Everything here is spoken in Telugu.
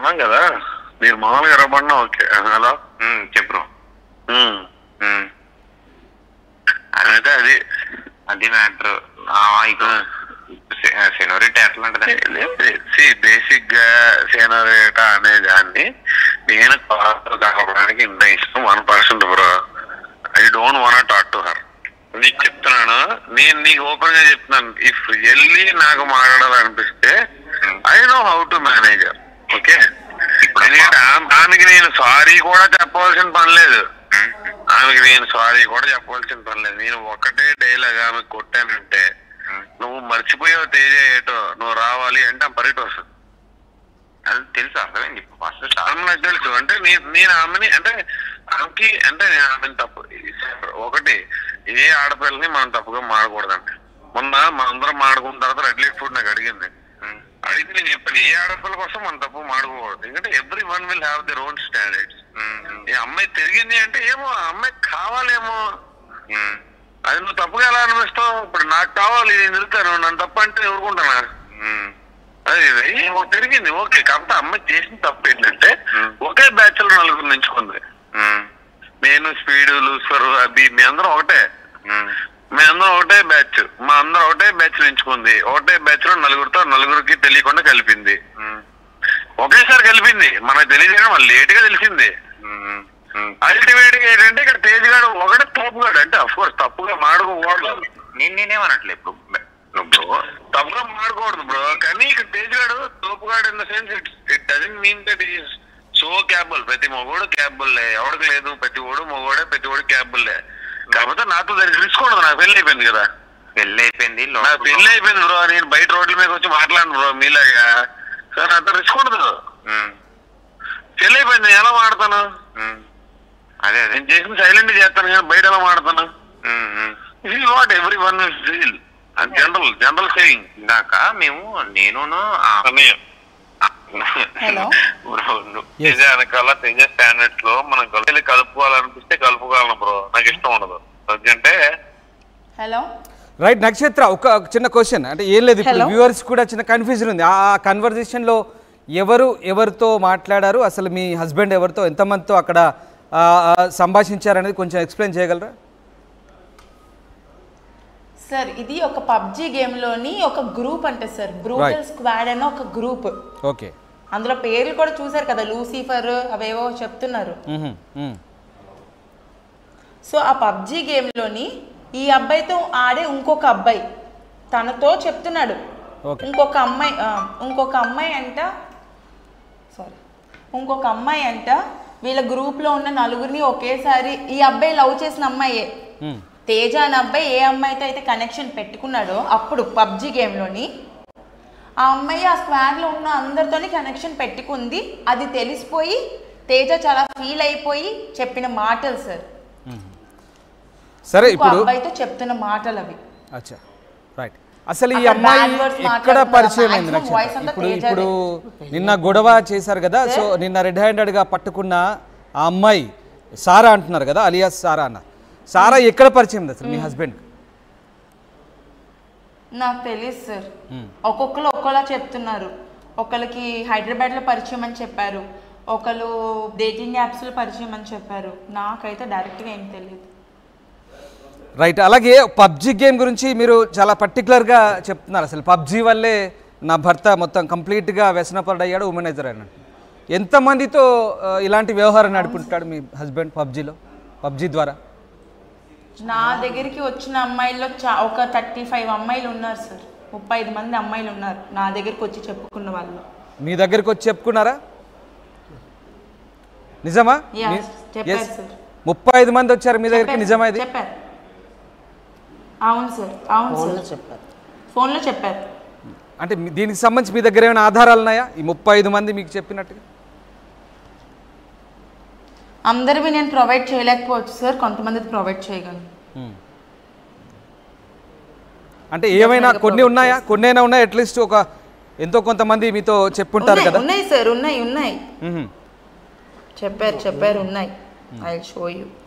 అన్నాం కదా, మీరు మామూలుగా ఎరబడినా ఓకే. హలో చెప్పు. అయితే అది మ్యాటర్. సెనోరిటా ఎట్లా ఉంటుంది? బేసిక్ గా సెనోరిటా అనే దాన్ని నేను కావడానికి ఇంత ఇష్టం 1% bro. I don't want talk to her. నీకు చెప్తున్నాను, నేను నీకు ఓపెన్ గా చెప్తున్నాను. ఇఫ్ వెళ్ళి నాకు మాట్లాడాలనిపిస్తే I know how to manage. Okay, దానికి నేను సారీ కూడా చెప్పవలసిన పని లేదు. ఆమెకి నేను సారీ కూడా చెప్పవలసిన పని లేదు. నేను ఒకటే డైలాగ్ ఆమెకు కొట్టానంటే, నువ్వు మర్చిపోయావు తేజ ఏటో, నువ్వు రావాలి అంటే పరిట వస్తుంది. అది తెలుసు, అర్థమైంది. ఫస్ట్ నాకు తెలుసు. అంటే నేను ఆమెని అంటే ఆమెకి అంటే నేను ఆమెను తప్పు ఒకటి, ఏ ఆడపిల్లని మనం తప్పుగా మాడకూడదండి. మొన్న మనందరం మాడుకున్న తర్వాత రెడ్ లైట్ ఫుడ్ నాకు అడిగింది. అడిగితే నేను చెప్పాను, ఏ ఆడపిల్ల కోసం మనం తప్పు మాడుకోకూడదు. ఎందుకంటే everyone will have their own standards. ఈ అమ్మాయి తిరిగింది అంటే ఏమో అమ్మాయికి కావాలేమో, అది నువ్వు తప్పుగా ఎలా అనిపిస్తావు? ఇప్పుడు నాకు కావాలి, నేను తిరుగుతాను, నన్ను తప్పు అంటే ఊరుకుంటానా? అది తిరిగింది ఓకే. కాకపోతే అమ్మాయి చేసిన తప్పు ఏంటంటే ఒకే బ్యాచ్ లో నలుగురు నించుకుంది. నేను, స్పీడ్, లూసిఫర్, అభి, మీ అందరం ఒకటే. మీ అందరం ఒకటే బ్యాచ్, మా అందరం ఒకటే బ్యాచ్ ఎంచుకుంది. ఒకటే బ్యాచ్ లో నలుగురికి తెలియకుండా కలిపింది. ఒకేసారి కలిపింది, మనకు తెలియదు, మళ్ళీ లేట్ గా తెలిసింది. అల్టిమేట్ గా ఏంటంటే ఇక్కడ తేజ్ గాడు ఒకటే తప్పుగాడు. అంటే అఫ్ కోర్స్ తప్పుగా మాడుకోకూడదు, నేనేమనట్లే. ఇప్పుడు తప్పుగా మాడుకోకూడదు బ్రో. కానీ ఇక్కడ తేజ్ గాడు తోపుగాడు in the sense it doesn't mean that is so capable. ప్రతి మొగోడు క్యాబుల్లే, ఎవరికి లేదు. ప్రతి ఓడు మొగోడే, ప్రతి ఓడు క్యాబుల్లే. కాకపోతే నాతో దానికి రిస్క్ ఉండదు. నాకు పెళ్లి అయిపోయింది కదా. పెళ్లి అయిపోయింది, నాకు పెళ్లి అయిపోయింది బ్రో. నేను బయట రోడ్ల మీద వచ్చి మాట్లాడను బ్రో మీలాగా. సార్ నాతో రిస్క్ ఉండదు. పెళ్లి అయిపోయింది, ఎలా మాడతాను? అదే నేను చేసిన సైలెంట్ చేస్తాను కానీ బయట ఎలా మాడతాను? ఇది what everyone is feel. General saying. ఇందాక నేను తేజ వెనకాల తేజ స్టాండర్డ్స్ లో మనం కలుపుకోవాలనిపిస్తే కలుపుకోగలను బ్రో. నాకు ఇష్టం ఉండదు. ఎందుకంటే హలో రైట్ నక్షత్ర, ఒక చిన్న క్వశ్చన్. అంటే ఏం లేదు, ఇప్పుడు వ్యూవర్స్ కూడా చిన్న కన్ఫ్యూజన్ ఉంది. ఆ కన్వర్జేషన్ లో ఎవరితో మాట్లాడారు, అసలు మీ హస్బెండ్ ఎవరితో, ఎంతమందితో అక్కడ సంభాషించారనేది కొంచెం ఎక్స్ప్లెయిన్ చేయగలరా? సార్, ఇది ఒక పబ్జి గేమ్లోని ఒక గ్రూప్ అంటే సార్, బ్రూటల్ స్క్వాడ్ అని ఒక గ్రూప్. ఓకే, అందులో పేర్లు కూడా చూసారు కదా, లూసిఫర్ అవేవో చెప్తున్నారు. సో ఆ పబ్జి గేమ్లోని ఈ అబ్బాయితో ఆడే ఇంకొక అబ్బాయి తనతో చెప్తున్నాడు. ఇంకొక అమ్మాయి అంట వీళ్ళ గ్రూప్లో ఉన్న నలుగురిని ఒకేసారి, ఈ అబ్బాయి లవ్ చేసిన అమ్మాయే తేజ అనే అబ్బాయి ఏ అమ్మాయితో అయితే కనెక్షన్ పెట్టుకున్నాడో అప్పుడు పబ్జి గేమ్లోని, ఆ అమ్మాయి ఆ స్క్వాడ్లో ఉన్న అందరితోని కనెక్షన్ పెట్టుకుంది. అది తెలిసిపోయి తేజ చాలా ఫీల్ అయిపోయి చెప్పిన మాటలు సార్. సరే, ఇప్పుడు అబ్బాయితో చెప్తున్న మాటలు అవి. అచ్చా, రైట్. అసలు ఈ అమ్మాయి ఎక్కడ పరిచయం అయింది? ఇప్పుడు నిన్న గొడవ చేశారు కదా, సో నిన్న రెడ్ హ్యాండెడ్గా పట్టుకున్న ఆ అమ్మాయి సారా అంటున్నారు కదా, అలియాస్ సారా అన్న. సారా ఎక్కడ పరిచయం ఉంది అసలు మీ హస్బెండ్? నాకు తెలియదు సార్. ఒక్కొక్కరు ఒక్కోలా చెప్తున్నారు. ఒకరికి హైదరాబాద్లో పరిచయం అని చెప్పారు, ఒకరు డేటింగ్ యాప్స్లో పరిచయం అని చెప్పారు. నాకైతే డైరెక్ట్గా ఏం తెలియదు. రైట్. అలాగే పబ్జి గేమ్ గురించి మీరు చాలా పర్టికులర్గా చెప్తున్నారు. అసలు పబ్జి వల్లే నా భర్త మొత్తం కంప్లీట్గా వ్యసనపరుడయ్యాడు, ఉమెనైజర్ అన్నాడు. ఎంతమందితో ఇలాంటి వ్యవహారం నడుపుకుంటాడు మీ హస్బెండ్ పబ్జి ద్వారా? నా దగ్గరికి వచ్చిన అమ్మాయిల్లో ఒక 35 అమ్మాయిలు ఉన్నారు సార్. 35 మంది అమ్మాయిలు ఉన్నారు నా దగ్గరికి వచ్చి చెప్పుకున్న వాళ్ళు. మీ దగ్గరికి వచ్చి చెప్పుకున్నారా? నిజమా? 35 మంది వచ్చారు మీ దగ్గరికి, నిజమా ఇది? చెప్పారు. అవును సార్, అవును సార్, చెప్పారు, ఫోన్లో చెప్పారు. అంటే దీనికి సంబంధించి మీ దగ్గర ఏమైనా ఆధారాలు ఉన్నాయా ఈ 35 మంది మీకు చెప్పినట్టుగా? అందరివి నేను ప్రొవైడ్ చేయలేకపోవచ్చు సార్, కొంతమంది ప్రొవైడ్ చేయగలను. అంటే ఏమైనా కొన్ని ఉన్నాయా? కొన్నైనా ఉన్నాయి, అట్లీస్ట్ ఒక ఎంతో కొంతమంది మీతో చెప్పుంటారు కదా? ఉన్నాయి సార్, ఉన్నాయి చెప్పారు ఉన్నాయి. I will show you.